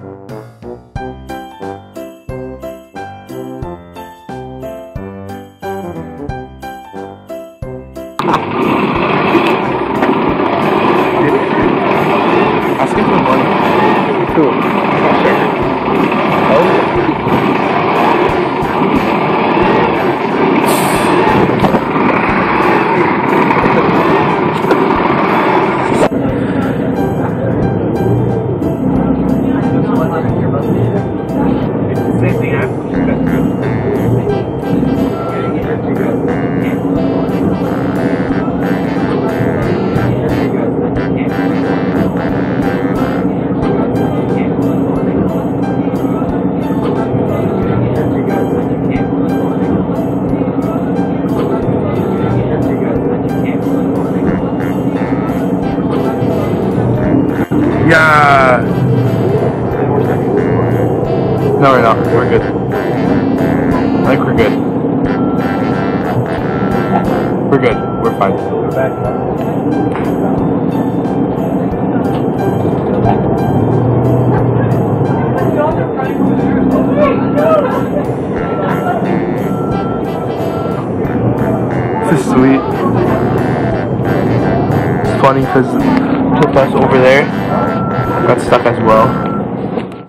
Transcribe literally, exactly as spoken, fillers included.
Asking for money. Cool. Sure. Oh. It's the same thing after. Yeah. No, we're not. We're good. I think we're good. We're good. We're fine. This is sweet. It's funny because the bus over there got stuck as well.